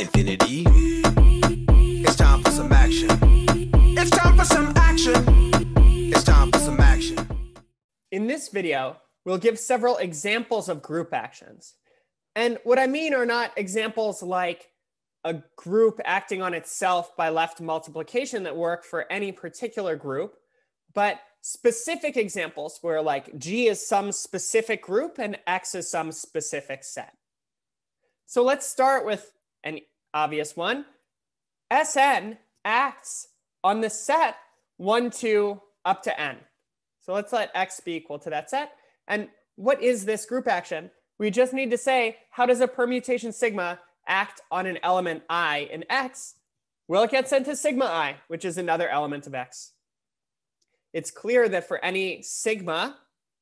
infinity. It's time for some action. It's time for some action. It's time for some action. In this video, we'll give several examples of group actions. And what I mean are not examples like a group acting on itself by left multiplication that work for any particular group, but specific examples where like G is some specific group and X is some specific set. So let's start with an obvious one. Sn acts on the set 1, 2, up to n. So let's let X be equal to that set. And what is this group action? We just need to say, how does a permutation sigma act on an element I in X? Well, it gets sent to sigma I, which is another element of X. It's clear that for any sigma,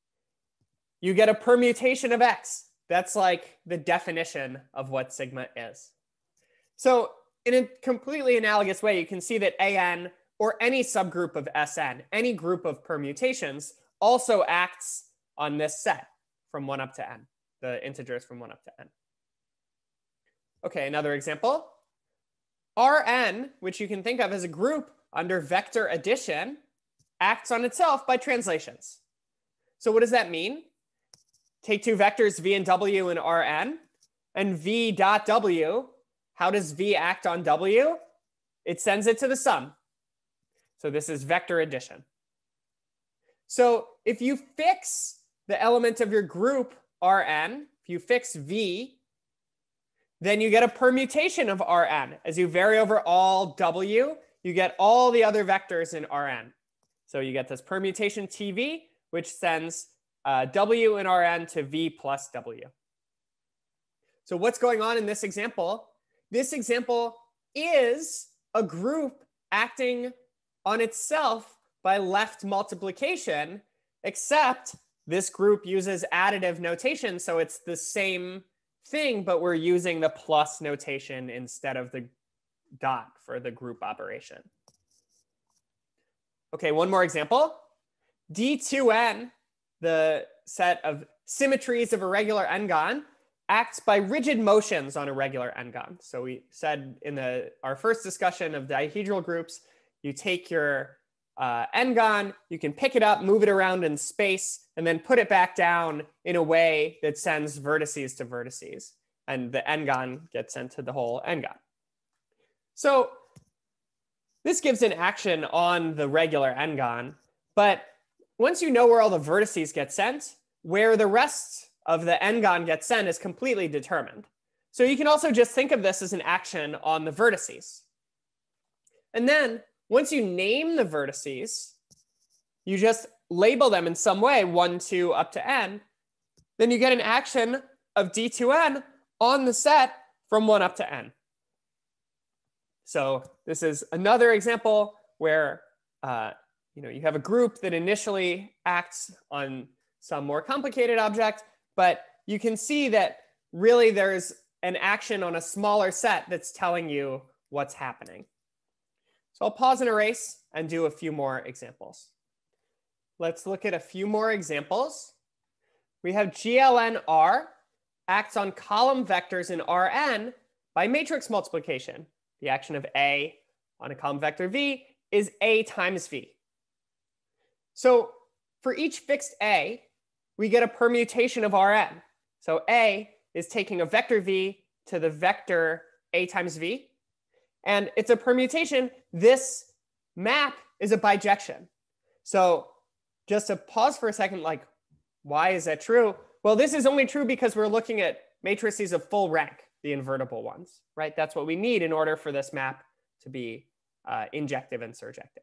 you get a permutation of X. That's like the definition of what sigma is. So in a completely analogous way, you can see that AN or any subgroup of Sn, any group of permutations, also acts on this set from 1 up to n, the integers from 1 up to n. Okay, another example. Rn, which you can think of as a group under vector addition, acts on itself by translations. So what does that mean? Take two vectors v and w in Rn, and v dot w. How does v act on w? It sends it to the sum. So this is vector addition. So if you fix the element of your group Rn, if you fix v, then you get a permutation of Rn. As you vary over all w, you get all the other vectors in Rn. So you get this permutation tv, which sends w in Rn to v plus w. So what's going on in this example? This example is a group acting on itself by left multiplication, except this group uses additive notation, so it's the same thing, but we're using the plus notation instead of the dot for the group operation. Okay, one more example. D2n, the set of symmetries of a regular n-gon, acts by rigid motions on a regular n-gon. So we said in our first discussion of dihedral groups, you take your n-gon, you can pick it up, move it around in space, and then put it back down in a way that sends vertices to vertices. And the n-gon gets sent to the whole n-gon. So this gives an action on the regular n-gon, but once you know where all the vertices get sent, where the rest of the n-gon gets sent is completely determined. So you can also just think of this as an action on the vertices. And then once you name the vertices, you just label them in some way, 1, 2, up to n, then you get an action of d2n on the set from 1 up to n. So this is another example where you have a group that initially acts on some more complicated object, but you can see that really there's an action on a smaller set that's telling you what's happening. So I'll pause and erase and do a few more examples. Let's look at a few more examples. We have glnr acts on column vectors in Rn by matrix multiplication. The action of A on a column vector V is A times V. So for each fixed A, we get a permutation of Rn. So A is taking a vector V to the vector A times V. And it's a permutation. This map is a bijection. So just to pause for a second, like, why is that true? Well, this is only true because we're looking at matrices of full rank, the invertible ones, right? That's what we need in order for this map to be injective and surjective.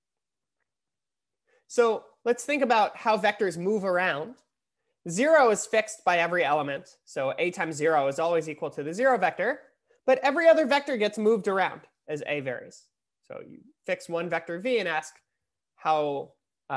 So let's think about how vectors move around. 0 is fixed by every element. So A times 0 is always equal to the 0 vector. But every other vector gets moved around as A varies. So you fix one vector V and ask how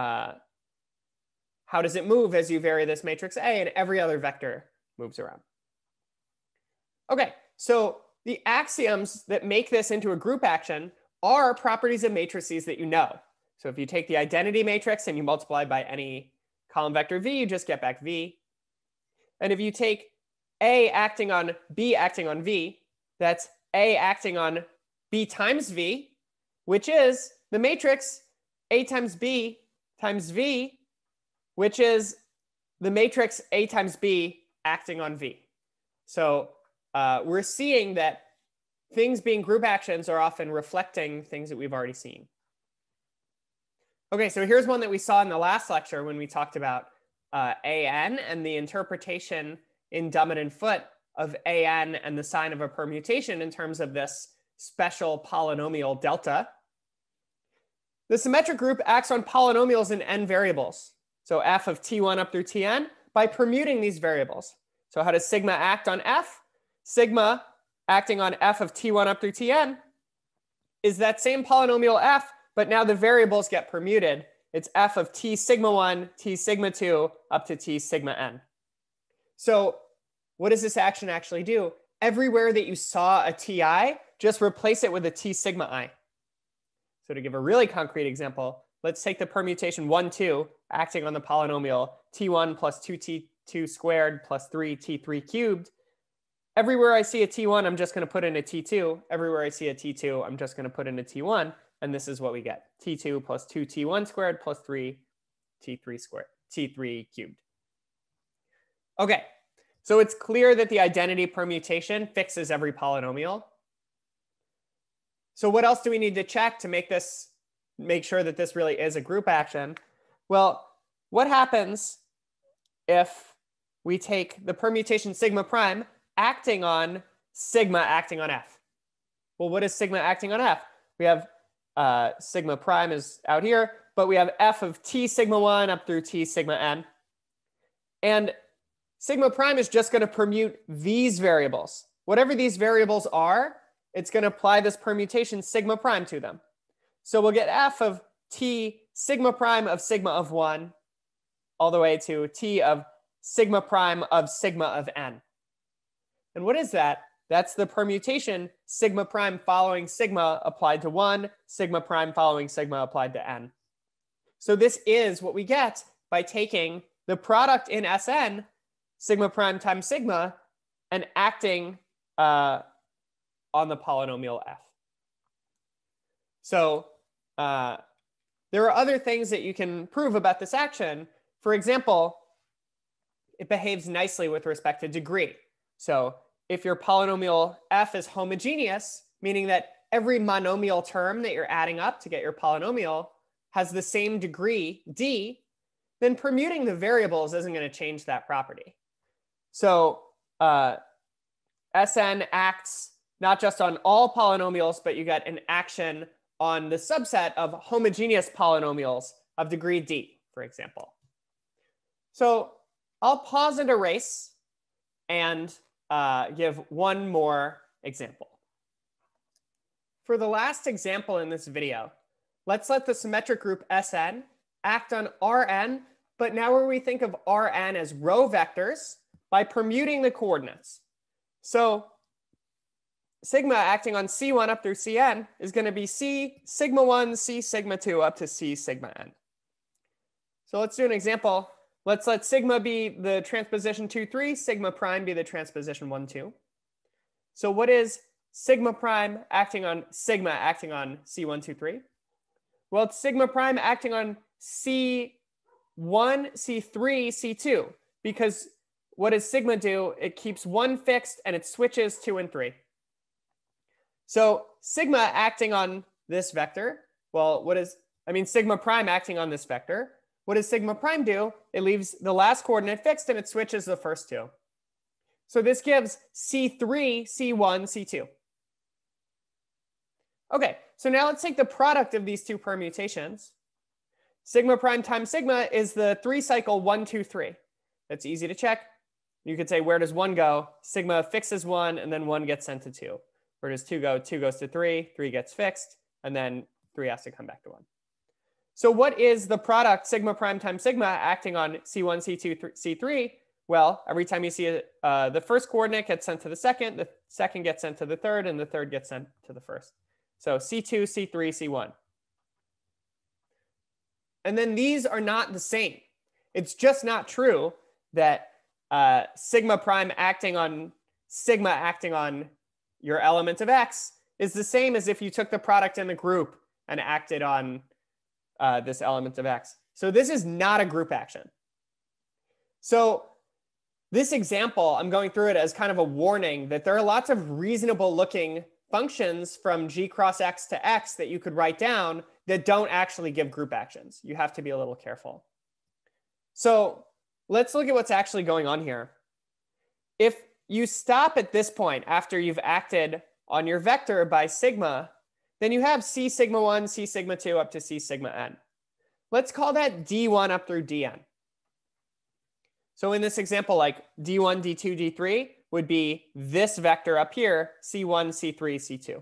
does it move as you vary this matrix A, and every other vector moves around. Okay, so the axioms that make this into a group action are properties of matrices that you know. So if you take the identity matrix and you multiply by any column vector V, you just get back V. And if you take A acting on B acting on V, that's A acting on B times V, which is the matrix A times B times V, which is the matrix A times B acting on V. So we're seeing that things being group actions are often reflecting things that we've already seen. Okay, so here's one that we saw in the last lecture when we talked about AN and the interpretation in Dummett and Foote of AN and the sign of a permutation in terms of this special polynomial delta. The symmetric group acts on polynomials in n variables. So f of t1 up through tn by permuting these variables. So how does sigma act on f? Sigma acting on f of t1 up through tn is that same polynomial f, but now the variables get permuted. It's f of t sigma 1, t sigma 2 up to t sigma n. So what does this action actually do? Everywhere that you saw a ti, just replace it with a t sigma i. So to give a really concrete example, let's take the permutation 1, 2 acting on the polynomial t1 plus 2t2 squared plus 3t3 cubed. Everywhere I see a t1, I'm just going to put in a t2. Everywhere I see a t2, I'm just going to put in a t1. And this is what we get. T2 plus 2t1 squared plus 3t3 squared, t3 cubed. Okay, so it's clear that the identity permutation fixes every polynomial. So what else do we need to check to make sure that this really is a group action? Well, what happens if we take the permutation sigma prime acting on sigma acting on f? Well, what is sigma acting on f? We have sigma prime is out here, but we have f of t sigma 1 up through t sigma n. And sigma prime is just going to permute these variables. Whatever these variables are, it's going to apply this permutation sigma prime to them. So we'll get f of t sigma prime of sigma of 1 all the way to t of sigma prime of sigma of n. And what is that? That's the permutation sigma prime following sigma applied to 1, sigma prime following sigma applied to n. So this is what we get by taking the product in Sn, sigma prime times sigma, and acting on the polynomial f. So there are other things that you can prove about this action. For example, it behaves nicely with respect to degree. So if your polynomial f is homogeneous, meaning that every monomial term that you're adding up to get your polynomial has the same degree, d, then permuting the variables isn't going to change that property. So Sn acts not just on all polynomials, but you get an action on the subset of homogeneous polynomials of degree d, for example. So I'll pause and erase and give one more example. For the last example in this video, let's let the symmetric group Sn act on Rn, but now where we think of Rn as row vectors by permuting the coordinates. So sigma acting on C1 up through Cn is going to be C sigma 1, C sigma 2 up to C sigma n. So let's do an example. Let's let sigma be the transposition 2, 3, sigma prime be the transposition 1, 2. So what is sigma prime acting on sigma acting on C1, 2, 3? Well, it's sigma prime acting on C1, C3, C2, because what does sigma do? It keeps 1 fixed and it switches 2 and 3. So sigma acting on this vector, well, sigma prime acting on this vector. What does sigma prime do? It leaves the last coordinate fixed and it switches the first two. So this gives C3, C1, C2. Okay, so now let's take the product of these two permutations. Sigma prime times sigma is the 3-cycle 1, 2, 3. That's easy to check. You could say, where does 1 go? Sigma fixes 1, and then 1 gets sent to 2. Where does 2 go? 2 goes to 3, 3 gets fixed, and then 3 has to come back to 1. So what is the product sigma prime times sigma acting on C1, C2, C3? Well, every time you see the first coordinate gets sent to the second gets sent to the third, and the third gets sent to the first. So C2, C3, C1. And then these are not the same. It's just not true that sigma prime acting on sigma acting on your element of x is the same as if you took the product in the group and acted on this element of x. So this is not a group action. So this example, I'm going through it as kind of a warning that there are lots of reasonable looking functions from g cross x to x that you could write down that don't actually give group actions. You have to be a little careful. So let's look at what's actually going on here. If you stop at this point after you've acted on your vector by sigma, then you have c sigma 1, c sigma 2 up to c sigma n. Let's call that d1 up through dn. So in this example, like d1, d2, d3 would be this vector up here, c1, c3, c2.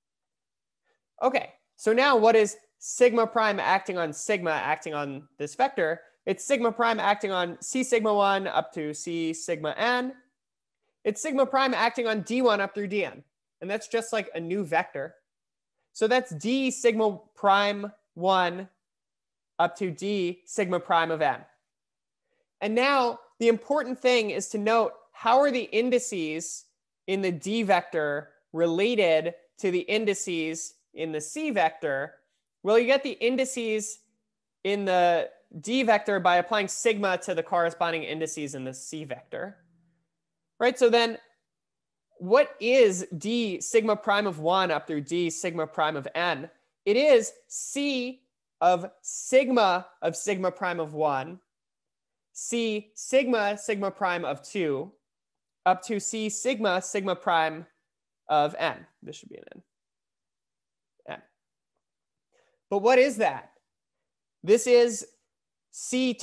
Okay, so now what is sigma prime acting on sigma acting on this vector? It's sigma prime acting on c sigma 1 up to c sigma n. It's sigma prime acting on d1 up through dn. And that's just like a new vector. So that's d sigma prime 1 up to d sigma prime of n. And now the important thing is to note, how are the indices in the d vector related to the indices in the c vector? Well, you get the indices in the d vector by applying sigma to the corresponding indices in the c vector. Right? So then what is d sigma prime of 1 up through d sigma prime of n? It is c of sigma prime of 1, c sigma prime of 2, up to c sigma prime of n. This should be an n. But what is that? This is this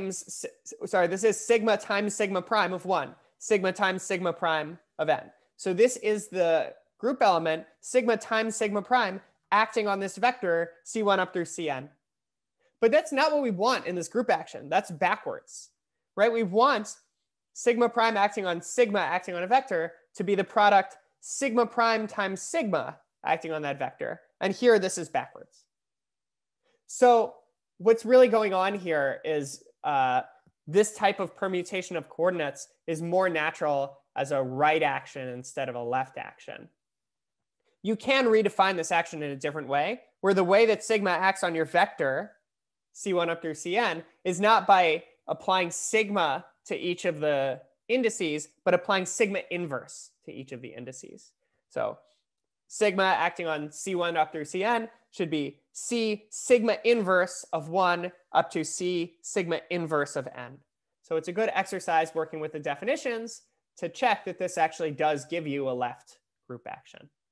is sigma times sigma prime of 1, sigma times sigma prime of n. So this is the group element, sigma times sigma prime, acting on this vector, c1 up through cn. But that's not what we want in this group action. That's backwards, right? We want sigma prime acting on a vector to be the product sigma prime times sigma acting on that vector. And here, this is backwards. So what's really going on here is this type of permutation of coordinates is more natural as a right action instead of a left action. You can redefine this action in a different way, where the way that sigma acts on your vector, c1 up through cn, is not by applying sigma to each of the indices, but applying sigma inverse to each of the indices. So sigma acting on c1 up through cn should be c sigma inverse of 1 up to c sigma inverse of n. So it's a good exercise working with the definitions to check that this actually does give you a left group action.